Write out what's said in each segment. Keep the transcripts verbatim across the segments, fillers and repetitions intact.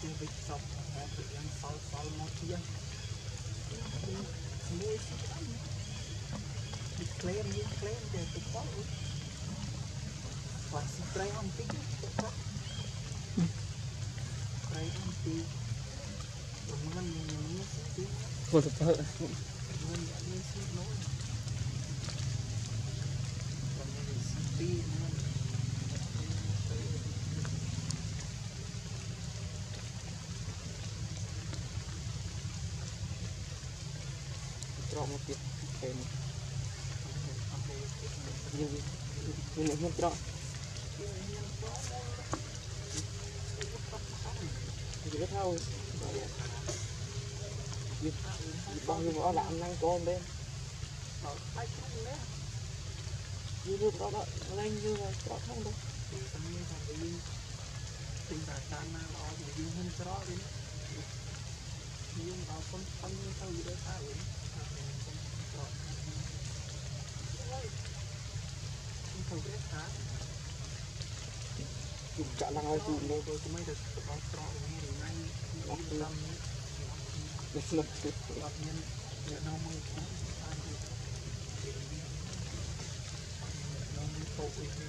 chưa bị sọc họ bị ăn sau sau một chiên nuôi bị claim như claim để tụt có luôn và spray không tí tụt có spray không tí rồi mình mình như tí vừa thật sự mình đã như xí nói còn như tí mình trộn một chút thêm nhưng nhưng mà không trộn thì cái thau bao nhiêu bỏ lạng năng con bên như nước đó đó lên như là trộn không đâu tình cảm tan nào đó thì dương hơn trộn đi dương vào con con như sao gì đấy sao vậy dùng chả năng ai dùng đâu tôi cũng mới được có trọ nghe thì ngay bóc lâm được lập được lập nhân nhớ nó mong cũng ăn được nó mới tội thì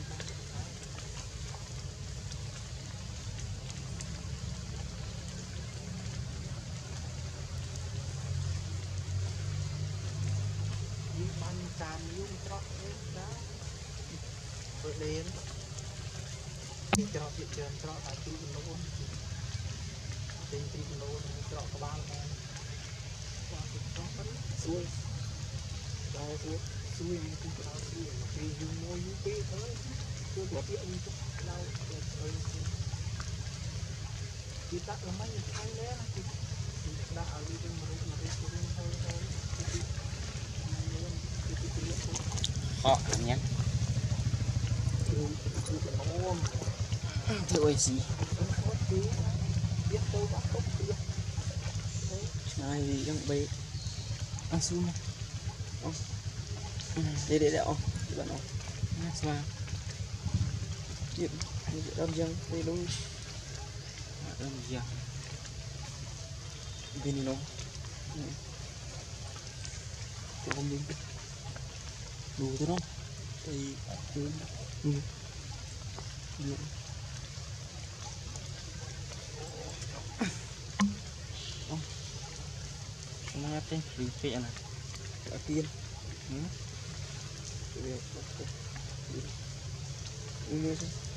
những ban tràn những trọ đó rồi đến thì cho thị trường cho tại tí bình luôn tí tí bình luôn cho có ba là qua thì có phấn xuôi rồi xuôi xuôi mình cũng có xuôi vì dùng môi như thế thôi tôi có chuyện như thế đâu rồi chỉ tắt là mấy người anh đấy thì đã ở đi trong một mà cái cũng thôi thôi họ nhé ôi gì này đang bê ăn xuống đây để đẹo bạn nó xoa chuyện đâm dân đây đúng đâm dân bên nó không đi đủ thế không thì ừ. Ừ. Ừ. Nó trên phí phệ này ở tiên ừ. Ừ.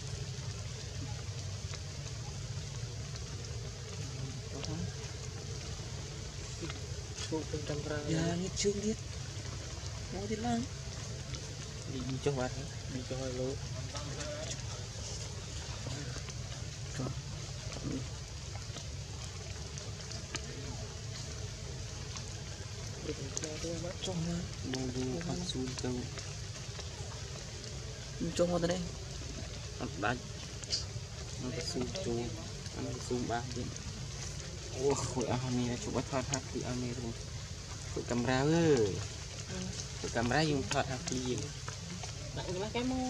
Ya ini chung dia mau dilang đi cho bạn đi cho lỗ mong du phát xuống câu cho một đây đánh nó xuống chung nó xuống ba bên ô khối ăn này chụp bắt thoát hát thì ăn này rồi chụp camera ơi chụp camera dùng thoát hát thì gì lại là cái mô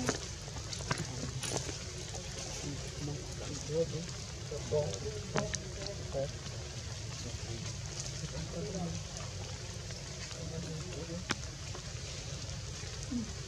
Mm.